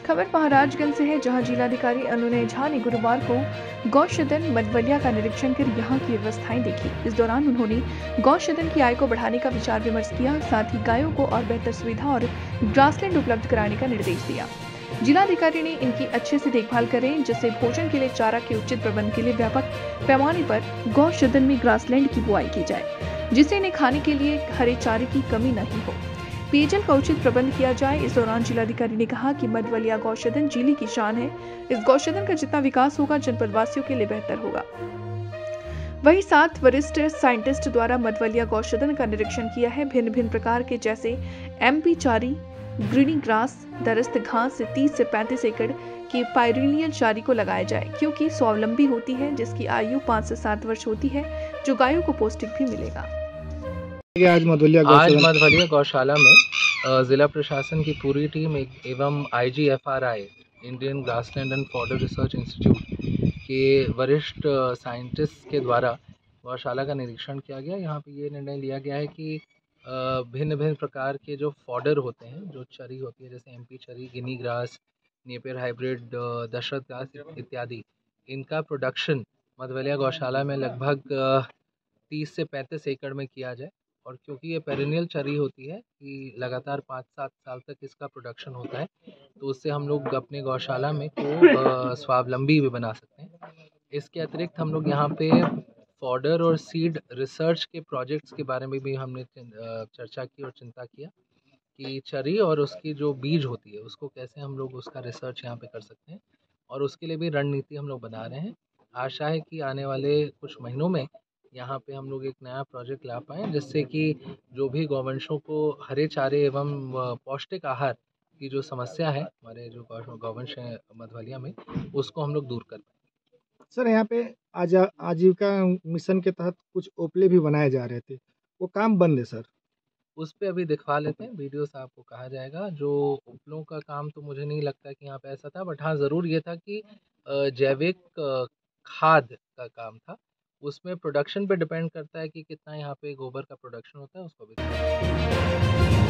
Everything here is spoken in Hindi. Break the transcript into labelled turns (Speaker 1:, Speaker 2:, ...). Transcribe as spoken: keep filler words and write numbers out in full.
Speaker 1: खबर महाराजगंज से है, जहां जिलाधिकारी अनुनय झा ने गुरुवार को गौसदन मधवलिया का निरीक्षण कर यहां की व्यवस्थाएं देखी। इस दौरान उन्होंने गौसदन की आय को बढ़ाने का विचार विमर्श किया, साथ ही गायों को और बेहतर सुविधा और ग्रासलैंड उपलब्ध कराने का निर्देश दिया। जिलाधिकारी ने इनकी अच्छे से देखभाल करें, जिससे भोजन के लिए चारा के उचित प्रबंध के लिए व्यापक पैमाने पर गौसदन में ग्रासलैंड की बुआई की जाए, जिससे इन्हें खाने के लिए हरे चारे की कमी नहीं हो। पेयजल का उचित प्रबंध किया जाए। इस दौरान जिलाधिकारी ने कहा कि मधवलिया गौसदन जिले की शान है। इस गौसदन का जितना विकास होगा, जनपद वासियों के लिए बेहतर होगा। वहीं सात वरिष्ठ साइंटिस्ट द्वारा मधवलिया गौसदन का निरीक्षण किया है। भिन्न भिन्न प्रकार के जैसे एमपी चारी, ग्रीनी ग्रास, दरस्त घास से तीस से पैंतीस एकड़ की पायरिनियल चारी को लगाया जाए, क्योंकि स्वावलंबी होती है, जिसकी आयु पाँच से सात वर्ष होती है, जो गायों को पौष्टिक भी मिलेगा।
Speaker 2: आज मधवलिया
Speaker 3: आज मधवलिया गौशाला में जिला प्रशासन की पूरी टीम एवं IGFRI Indian Grassland and Fodder Research Institute के वरिष्ठ साइंटिस्ट के द्वारा गौशाला का निरीक्षण किया गया। यहाँ पे ये निर्णय लिया गया है कि भिन्न भिन्न प्रकार के जो फॉडर होते हैं, जो चरी होती है, जैसे एमपी चरी, guinea grass, Napier hybrid, Dashrath घास इत्यादि, इनका प्रोडक्शन मधवलिया गौशाला में लगभग तीस से पैंतीस एकड़ में किया जाए। और क्योंकि ये पेरिनियल चरी होती है कि लगातार पाँच सात साल तक इसका प्रोडक्शन होता है, तो उससे हम लोग अपने गौशाला में को स्वावलंबी भी बना सकते हैं। इसके अतिरिक्त हम लोग यहाँ पे फॉडर और सीड रिसर्च के प्रोजेक्ट्स के बारे में भी हमने चर्चा की और चिंता किया कि चरी और उसकी जो बीज होती है उसको कैसे हम लोग उसका रिसर्च यहाँ पे कर सकते हैं, और उसके लिए भी रणनीति हम लोग बना रहे हैं। आशा है कि आने वाले कुछ महीनों में यहाँ पे हम लोग एक नया प्रोजेक्ट ला पाएँ, जिससे कि जो भी गौवंशों को हरे चारे एवं पौष्टिक आहार की जो समस्या है हमारे जो गौवंश है मधवलिया में, उसको हम लोग दूर कर पाएँ।
Speaker 2: सर, यहाँ पे आज आजीविका मिशन के तहत कुछ ओपले भी बनाए जा रहे थे, वो काम बंद है सर।
Speaker 3: उस पर अभी दिखवा लेते हैं, वीडियो साहब को कहा जाएगा। जो उपलों का काम तो मुझे नहीं लगता कि यहाँ पे ऐसा था, बट हाँ ज़रूर ये था कि जैविक खाद का काम था। उसमें प्रोडक्शन पे डिपेंड करता है कि कितना यहाँ पे गोबर का प्रोडक्शन होता है, उसको भी